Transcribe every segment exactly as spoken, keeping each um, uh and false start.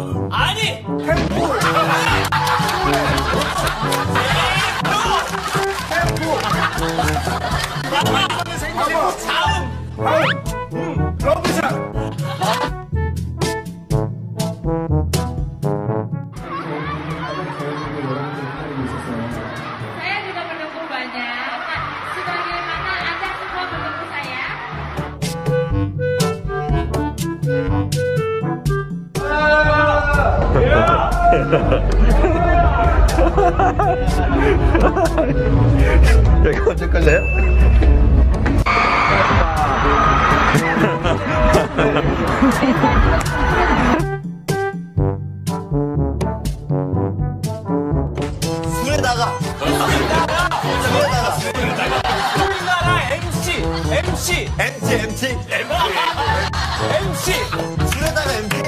아니! 템포! 템포! 자음! 다음! 음, 러브샷! Saya juga menunggu banyak. Sebagaimana Anda semua menunggu saya. 야, 이거 언제 걸려요? 술에다가 술에다가 우리나라 엠씨! 엠씨! 엠티 엠티 엠씨! 술에다가 엠티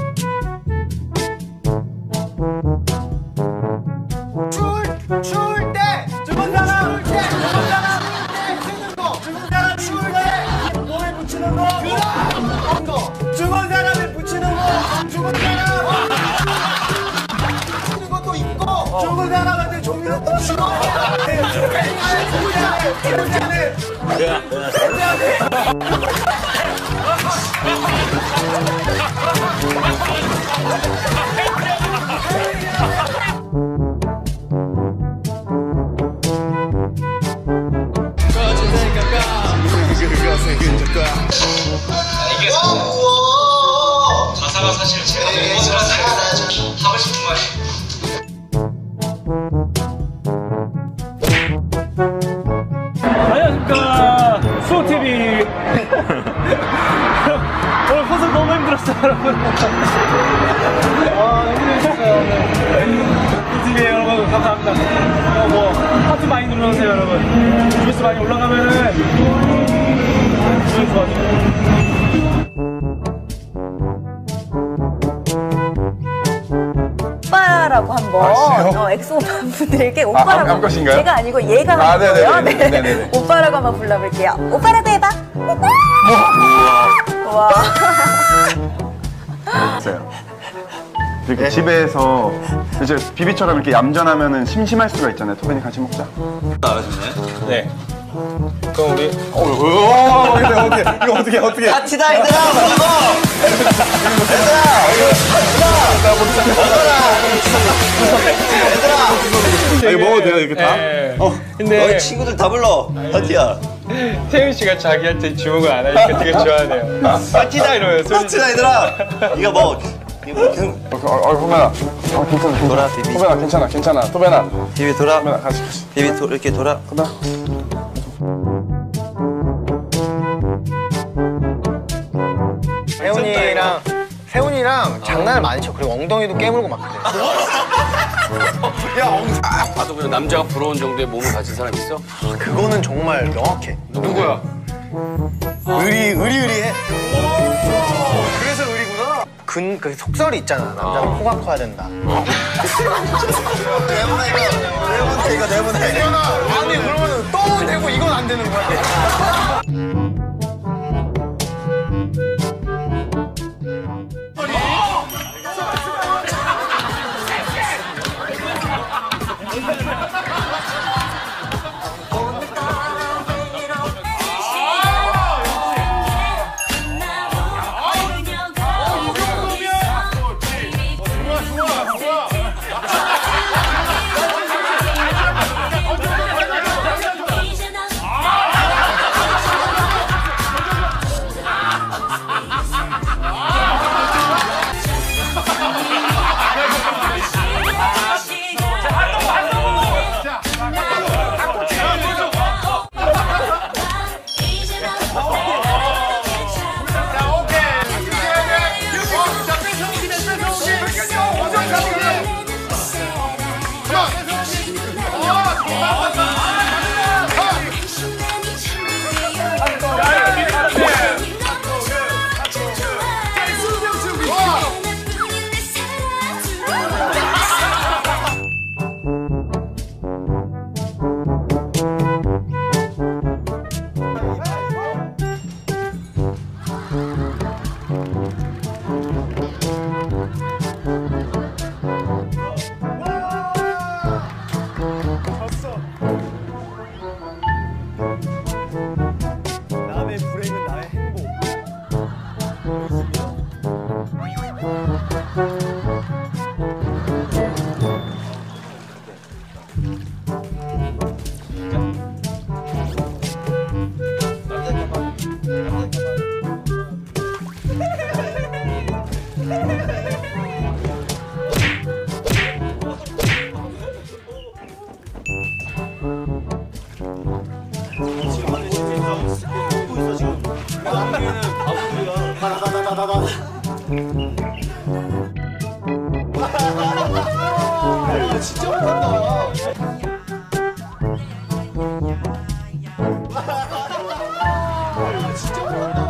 출! 출 때! 죽은 사람! 출 때! 죽은 사람! 쓰는 거! 죽은 사람 출 때! 몸에 붙이는 거! 그런 거! 죽은 사람에 붙이는 거! 죽은 사람! 붙이는 것도 있고! 죽은 사람한테 종이를 또 주고! 괜찮네! 이게 가사가 사실 제가 멤버들 한테 하고 싶은 말이 안녕하십니까. 수호티비. 오늘 콘서트 너무 힘들었어요, 여러분. 아, 너무 힘들었어요, 오늘. 수호티비 여러분, 감사합니다. 어, 뭐, 하트 많이 눌러주세요, 여러분. 조회수 많이 올라가면은, 조회수 많이. 오빠라고 한번 어, 엑소 분들에게 오빠라고 한 것인가요? 제가 아니고 얘가 아, 하는 거예요. 네네네. 네. 네네네. 오빠라고 한번 불러볼게요. 오빠라고 해봐. 오빠. 와. 있어요. 이렇게 집에서 이제 비비처럼 이렇게 얌전하면은 심심할 수가 있잖아요. 토벤이 같이 먹자. 알아줬네 네. 그럼 우리. 어, 오, 근데 어떻게 이거 어떻게 어떻게? 파티다 얘들아 먹어 아, 이거 먹어도 돼요 이렇게 다? 네. 어. 근데 너희 친구들 다 불러 파티야 태윤 씨가 자기한테 주목을 안 하니까 되게 좋아하네요. 파티다 이러면서. 파티다 얘들아 이거 먹어 이거 뭐 계속 어, 어, 어, 호벤아. 어, 괜찮아, 괜찮아. 돌아, 비비. 호벤아, 괜찮아, 괜찮아. 호벤아, 비비 돌아 호벤아, 같이, 같이. 비비 도, 이렇게 돌아 간다. 세훈이랑 세훈이랑 장난을 많이 쳐. 그리고 엉덩이도 깨물고 막 그래. 봐도 그냥 남자가 부러운 정도의 몸을 가진 사람 있어? 그거는 정말 명확해. 누구야? 의리 의리의리해. 그래서 의리구나. 근 그 속설이 있잖아. 남자는 코가 커야 된다. 내보내 이거 내보내 이거 내보내 아니 그러면은 똥은 되고 이건 안 되는 거야. 진짜 못한다.